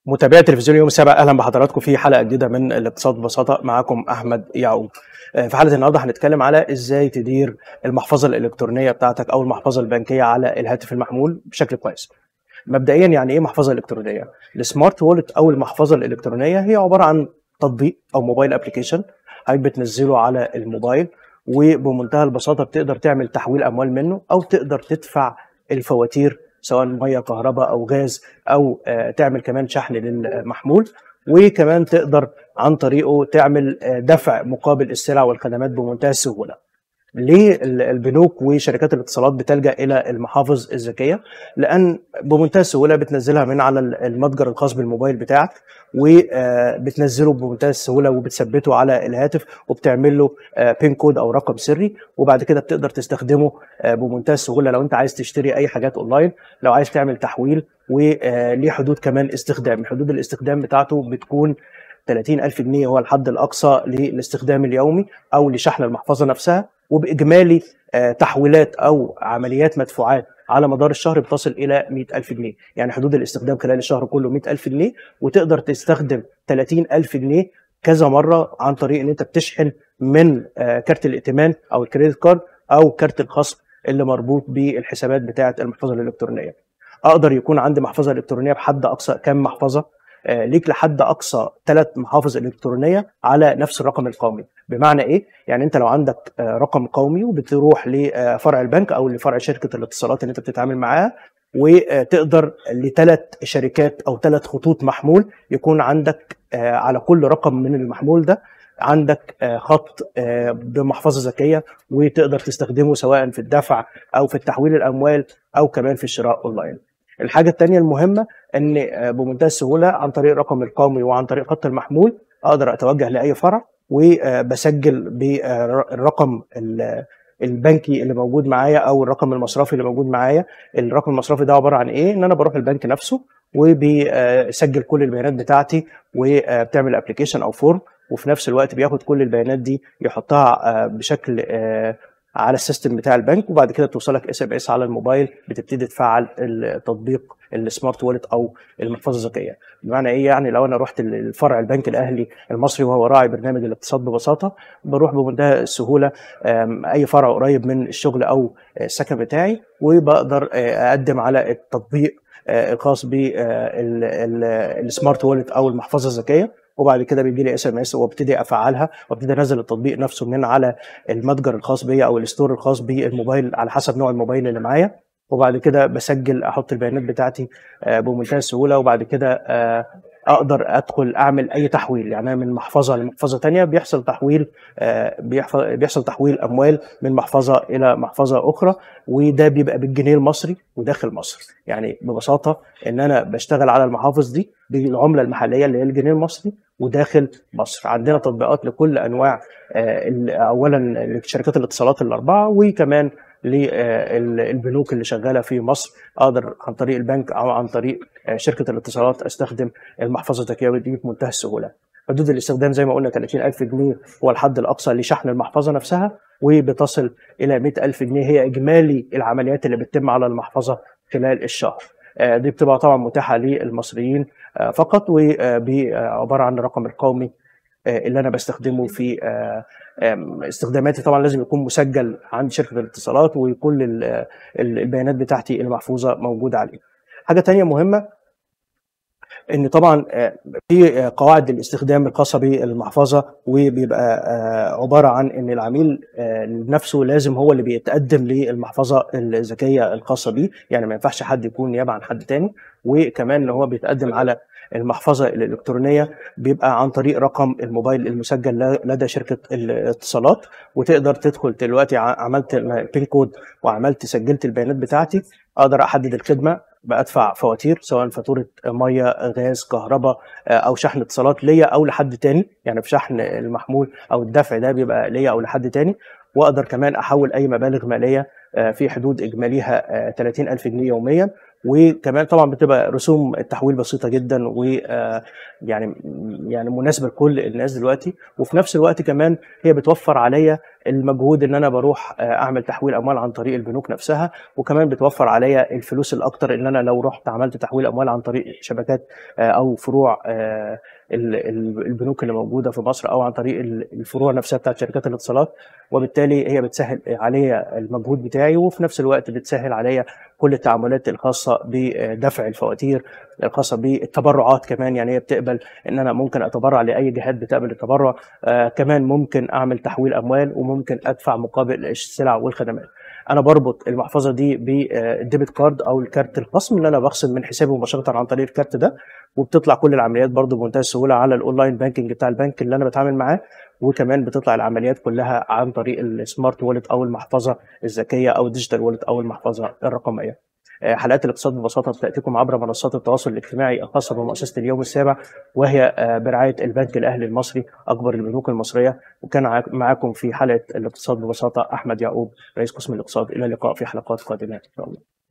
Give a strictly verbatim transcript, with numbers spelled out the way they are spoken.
متابعي تلفزيون يوم السابع، اهلا بحضراتكم في حلقه جديده من الاقتصاد ببساطه. معاكم احمد يعقوب. آه، في حلقه النهارده هنتكلم على ازاي تدير المحفظه الالكترونيه بتاعتك او المحفظه البنكيه على الهاتف المحمول بشكل كويس. مبدئيا، يعني ايه محفظه الكترونيه؟ السمارت وولت او المحفظه الالكترونيه هي عباره عن تطبيق او موبايل ابلكيشن حضرتك بتنزله على الموبايل، وبمنتهى البساطه بتقدر تعمل تحويل اموال منه او تقدر تدفع الفواتير سواء ميه كهرباء او غاز، او آه، تعمل كمان شحن للمحمول، وكمان تقدر عن طريقه تعمل آه، دفع مقابل السلع والخدمات بمنتهى السهوله. ليه البنوك وشركات الاتصالات بتلجأ إلى المحافظ الذكية؟ لأن بمنتهى السهولة بتنزلها من على المتجر الخاص بالموبايل بتاعك، وبتنزله بمنتهى السهولة وبتثبته على الهاتف وبتعمل له بين كود أو رقم سري، وبعد كده بتقدر تستخدمه بمنتهى السهولة لو أنت عايز تشتري أي حاجات أونلاين، لو عايز تعمل تحويل. وليه حدود كمان استخدام، حدود الاستخدام بتاعته بتكون ثلاثين ألف جنيه هو الحد الأقصى للاستخدام اليومي أو لشحن المحفظة نفسها، وبإجمالي آه، تحويلات أو عمليات مدفوعات على مدار الشهر بتصل إلى مئة ألف جنيه. يعني حدود الاستخدام خلال الشهر كله مئة ألف جنيه، وتقدر تستخدم ثلاثين ألف جنيه كذا مرة عن طريق إن أنت بتشحن من آه، كارت الائتمان أو الكريدت كارد أو كارت الخصم اللي مربوط بالحسابات بتاعة المحفظة الإلكترونية. أقدر يكون عندي محفظة إلكترونية بحد أقصى كام محفظة؟ آه، ليك لحد اقصى ثلاث محافظ الكترونيه على نفس الرقم القومي. بمعنى ايه؟ يعني انت لو عندك آه، رقم قومي وبتروح لفرع البنك او لفرع شركه الاتصالات اللي انت بتتعامل معاها، وتقدر لثلاث شركات او ثلاث خطوط محمول يكون عندك آه، على كل رقم من المحمول ده عندك آه، خط آه، بمحفظه ذكيه، وتقدر تستخدمه سواء في الدفع او في تحويل الاموال او كمان في الشراء اونلاين. الحاجه الثانيه المهمه ان آه، بمنتهى السهوله عن طريق الرقم القومي وعن طريق خط المحمول اقدر اتوجه لاي فرع وبسجل بالرقم البنكي اللي موجود معايا او الرقم المصرفي اللي موجود معايا. الرقم المصرفي ده عباره عن ايه؟ ان انا بروح البنك نفسه وبيسجل كل البيانات بتاعتي وبتعمل ابلكيشن او فورم، وفي نفس الوقت بياخد كل البيانات دي يحطها آه، بشكل آه، على السيستم بتاع البنك، وبعد كده بتوصلك اس ام اس على الموبايل بتبتدي تفعل التطبيق السمارت وولت او المحفظه الذكيه. بمعنى ايه؟ يعني لو انا رحت الفرع البنك الاهلي المصري وهو راعي برنامج الاقتصاد ببساطه، بروح بمنتهى السهوله اي فرع قريب من الشغل او السكن بتاعي، وبقدر اقدم على التطبيق الخاص بالسمارت وولت او المحفظه الذكيه، وبعد كده بيجي لي اس ام اس وابتدي افعلها وابتدي انزل التطبيق نفسه من على المتجر الخاص بيا او الستور الخاص بالموبايل على حسب نوع الموبايل اللي معايا، وبعد كده بسجل احط البيانات بتاعتي آه، بمنتهى السهوله، وبعد كده آه، اقدر ادخل اعمل اي تحويل. يعني من محفظه لمحفظه ثانيه بيحصل تحويل آه، بيحصل تحويل اموال من محفظه الى محفظه اخرى، وده بيبقى بالجنيه المصري وداخل مصر. يعني ببساطه ان انا بشتغل على المحافظ دي بالعمله المحليه اللي هي الجنيه المصري وداخل مصر. عندنا تطبيقات لكل انواع آه، اولا شركات الاتصالات الاربعه، وكمان للبنوك اللي شغاله في مصر اقدر عن طريق البنك او عن طريق شركه الاتصالات استخدم المحفظه الذكيه دي بمنتهى السهوله. حدود الاستخدام زي ما قلنا ثلاثين ألف جنيه هو الحد الاقصى لشحن المحفظه نفسها، وبتصل الى مئة ألف جنيه هي اجمالي العمليات اللي بتتم على المحفظه خلال الشهر. دي بتبقى طبعا متاحه للمصريين فقط، وعباره عن الرقم القومي اللي انا بستخدمه في استخداماتي. طبعا لازم يكون مسجل عند شركه الاتصالات وكل البيانات بتاعتي المحفوظه موجوده عليه. حاجه تانية مهمه ان طبعا في قواعد الاستخدام الخاصه بالمحفظه، وبيبقى عباره عن ان العميل نفسه لازم هو اللي بيتقدم للمحفظه الذكيه الخاصه بيه، يعني ما ينفعش حد يكون نيابه عن حد تاني. وكمان ان هو بيتقدم على المحفظه الالكترونيه بيبقى عن طريق رقم الموبايل المسجل لدى شركه الاتصالات، وتقدر تدخل دلوقتي عملت بين كود وعملت سجلت البيانات بتاعتي، اقدر احدد الخدمه، بدفع فواتير سواء فاتوره ميه غاز كهرباء او شحن اتصالات ليا او لحد تاني، يعني في شحن المحمول او الدفع ده بيبقى ليا او لحد تاني. واقدر كمان احول اي مبالغ ماليه في حدود اجماليها ثلاثين ألف جنيه يوميا، وكمان طبعًا بتبقى رسوم التحويل بسيطة جدًا و آآ يعني يعني مناسبة لكل الناس دلوقتي، وفي نفس الوقت كمان هي بتوفّر عليّا المجهود إن أنا باروح آآ أعمل تحويل أموال عن طريق البنوك نفسها، وكمان بتوفّر عليّا الفلوس الأكتر إن أنا لو رُحت عملت تحويل أموال عن طريق شبكات آآ أو فروع آآ ال ال البنوك اللي موجودة في مصر أو عن طريق ال الفروع نفسها بتاعة شركات الاتصالات، وبالتالي هي بتسهّل عليّا المجهود بتاعي، وفي نفس الوقت بتسهّل عليّا كل التعاملات الخاصة بدفع الفواتير، الخاصة بالتبرعات كمان، يعني هي بتقبل إن أنا ممكن أتبرّع لأي جهات بتقبل التبرُّع، آآ كمان ممكن أعمل تحويل أموال وممكن أدفع مقابل السلع والخدمات. أنا باربط المحفظة دي بالdebit card أو الكارت الخصم اللي أنا باخصم من حسابي مباشرةً عن طريق الكارت ده، وبتطلع كل العمليات برضه بمنتهى السهولة على الonline banking بتاع البنك اللي أنا باتعامل معاه، وكمان بتطلع العمليات كلّها عن طريق الsmart wallet أو المحفظة الذكية أو الdigital wallet أو المحفظة الرقمية. آآ حلقات الاقتصاد ببساطة بتأتيكم عبر منصات التواصل الاجتماعي الخاصة بمؤسسة اليوم السابع، وهي آآ برعاية البنك الأهلي المصري أكبر البنوك المصرية، وكان ع معاكم في حلقة الاقتصاد ببساطة أحمد يعقوب رئيس قسم الاقتصاد. إلى اللقاء في حلقات قادمة إن شاء الله.